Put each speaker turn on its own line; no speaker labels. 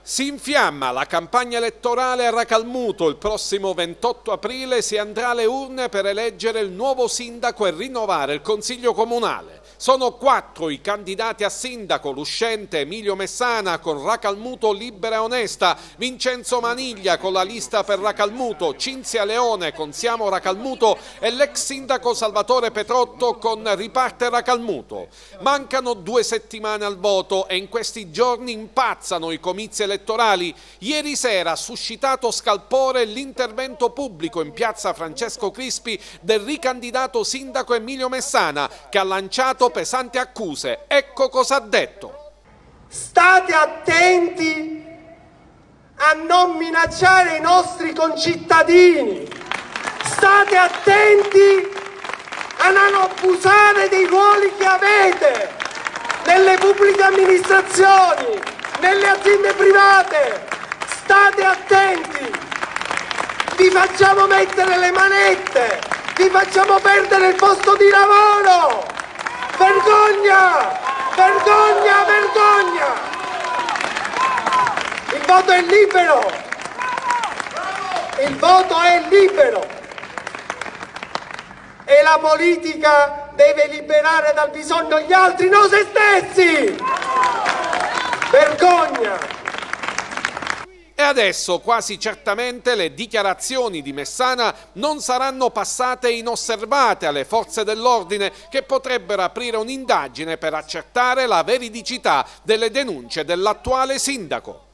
Si infiamma la campagna elettorale a Racalmuto. Il prossimo 28 aprile si andrà alle urne per eleggere il nuovo sindaco e rinnovare il consiglio comunale. Sono 4 i candidati a sindaco: l'uscente Emilio Messana con Racalmuto Libera e Onesta, Vincenzo Maniglia con la lista per Racalmuto, Cinzia Leone con Siamo Racalmuto e l'ex sindaco Salvatore Petrotto con Riparte Racalmuto. Mancano 2 settimane al voto e in questi giorni impazzano i comizi elettorali. Ieri sera ha suscitato scalpore l'intervento pubblico in piazza Francesco Crispi del ricandidato sindaco Emilio Messana, che ha lanciato pesanti accuse. Ecco cosa ha detto.
State attenti a non minacciare i nostri concittadini. State attenti a non abusare dei ruoli che avete nelle pubbliche amministrazioni, nelle aziende private. State attenti. Vi facciamo mettere le manette, vi facciamo perdere il posto di lavoro. Vergogna! Vergogna! Vergogna! Il voto è libero! Il voto è libero! E la politica deve liberare dal bisogno gli altri, non se stessi! Vergogna!
E adesso quasi certamente le dichiarazioni di Messana non saranno passate inosservate alle forze dell'ordine, che potrebbero aprire un'indagine per accertare la veridicità delle denunce dell'attuale sindaco.